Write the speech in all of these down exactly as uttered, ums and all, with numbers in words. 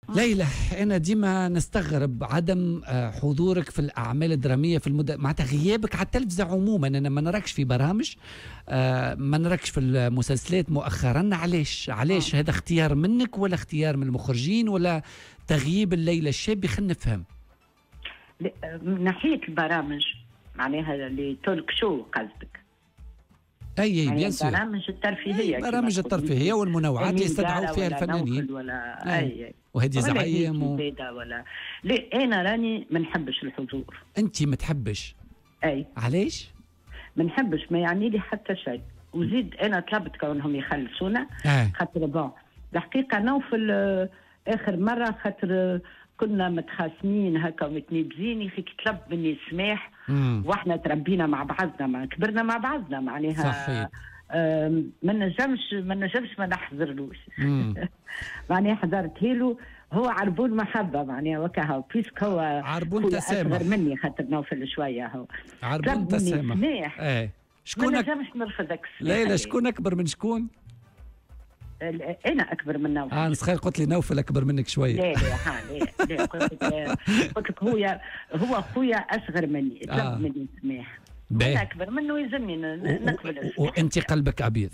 ليلى، أنا ديما نستغرب عدم حضورك في الأعمال الدرامية في المد... معناتها غيابك على التلفزة عموما. أنا ما نراكش في برامج، ما نراكش في المسلسلات مؤخرا. علاش؟ علاش هذا اختيار منك ولا اختيار من المخرجين ولا تغييب الليلة الشابي؟ خلينا نفهم. من ناحية البرامج معناها اللي تولك شو قصدك؟ اي يعني بيان سور، البرامج الترفيهيه، برامج الترفيهيه والمنوعات اللي يستدعوا فيها الفنانين ولا اي وهذه زعيم و... ولا لا. انا راني ما نحبش الحضور. انت ما تحبش؟ اي. علاش؟ ما نحبش، ما يعني لي حتى شيء. وزيد انا طلبت كونهم يخلصونا آه. خاطر بون الحقيقه نوفل اخر مره خاطر كنا متخاصمين هكا ومتنبزين، يا اخي طلب مني سماح واحنا تربينا مع بعضنا، ما كبرنا مع بعضنا معناها صحيح. ما نجمش ما نجمش ما نحضرلوش. معناها حضرته له، هو عربون محبه معناها وكا بيسك هو عربون تسامح اصغر مني خاطر نوفل شويه. هو عربون تسامح. ايه شكون ما نجمش نرفضك. ليلى شكون اكبر من شكون؟ انا اكبر من نوفل. اه نسخير قلت لي نوفل اكبر منك شويه. لا لا ها لا لا قلت لك قلت لك هو هو خويا اصغر مني، طلب آه. مني سماح. انا اكبر منه يلزمني نقبل السماح. وانت قلبك ابيض.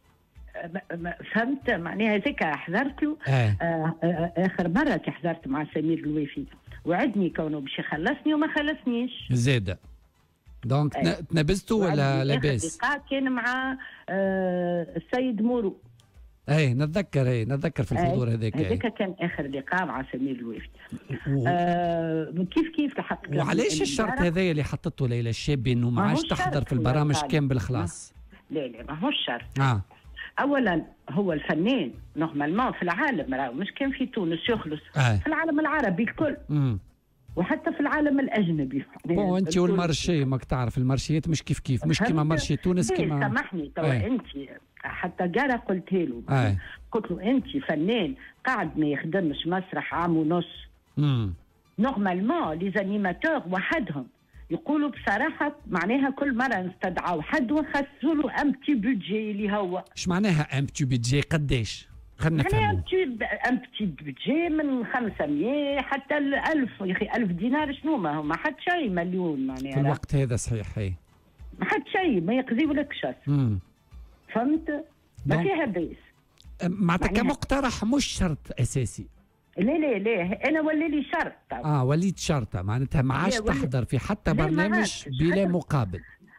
فهمت معناها هذيك حضرت له. آه. آه آه اخر مره كي حضرت مع سمير الوافي وعدني كونه باش يخلصني وما خلصنيش زاده. دونك آه. تنبزتوا ولا لاباس؟ اللقاء كان مع آه السيد مورو. اي نتذكر، اي نتذكر في الحضور هذاك. هذاك كان اخر لقاء مع سمير الوافي. و... آه كيف كيف لحقت. وعلاش الشرط هذايا اللي حطته ليلى الشابي انه ما عادش تحضر في البرامج كان بالخلاص؟ لا لا ما هوش شرط. اه اولا هو الفنان نورمالمون في العالم راهو مش كان في تونس يخلص. آه. في العالم العربي الكل. امم وحتى في العالم الاجنبي. بون انت والمارشي ماك تعرف المارشيات مش كيف كيف، مش كيما مارشي تونس كيما. سامحني توا انت حتى قال قلت له آه. قلت له انت فنان قاعد ما يخدمش مسرح عام ونص. امم نورمالمون لي زانيماتور وحدهم يقولوا بصراحه معناها كل مره نستدعوا حد ونخصصوا له ام بتي بودجي اللي هو. ايش معناها ام بتي بودجي؟ قداش؟ خلينا نفهموا. يعني ام بتي بودجي من خمسمية حتى ألف يا اخي. ألف دينار شنو ما هو ما حد شيء مليون معناها في الوقت هذا صحيح. هي ما حد شيء ما يقضيولكش. امم فهمت؟ ما فيها بيس. معناتها كمقترح مش شرط اساسي. لا لا لا انا ولا لي شرط. اه وليت شرطه معناتها ما عادش تحضر في حتى برنامج بلا مقابل.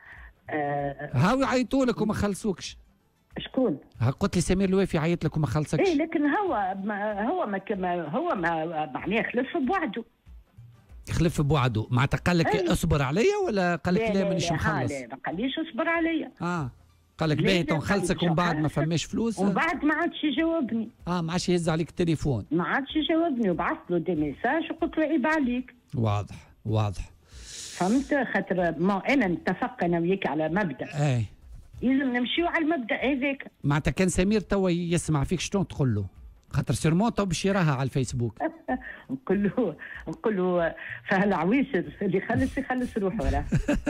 آه هاو يعيطوا لك وما خلصوكش. شكون؟ ها قلت لي سمير الوافي عيط لك وما خلصكش. ايه لكن هو ما هو ما كما هو ما معناه خلف بوعده. خلف بوعده معناتها قال لك أيه؟ اصبر عليا ولا قال لك لا مانيش مخلص؟ لا ما قاليش اصبر عليا. اه قال لك باهي نخلصك ومن بعد ما فماش فلوس. ومن بعد ما عادش يجاوبني. اه ما عادش يهز عليك التليفون. ما عادش يجاوبني وبعثت له دي ميساج وقلت له عيب عليك. واضح واضح. فهمت خاطر ما انا نتفق انا وياك على مبدا. اي لازم نمشيو على المبدا هذاك. معناتها كان سمير توا يسمع فيك شنو تقول له؟ خاطر سيرمون تو باش يراها على الفيسبوك. نقول له نقول له فهالعويشر اللي يخلص يخلص روحه ولا.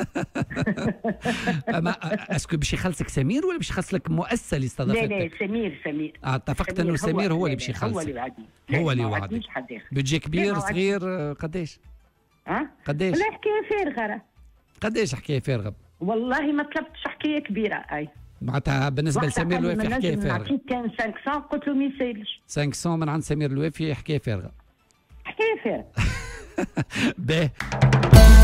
اما اسكو باش يخلصك سمير ولا باش يخلص لك مؤسسه اللي استضافتك؟ لا لا سمير سمير. اه اتفقت انه سمير هو اللي باش يخلصك. هو اللي وعدني. هو اللي وعدك. بيجي كبير صغير قداش؟ ها؟ قداش؟ لا حكايه فارغه. قداش حكايه فارغه؟ والله ما طلبتش حكايه كبيره. اي معناتها بالنسبه لسمير الوافي حكايه فارغه. نعطيك كان خمسمية قلت له ما يسالش. خمسمية من عند سمير الوافي حكايه فارغه. حكايه فارغه. باهي.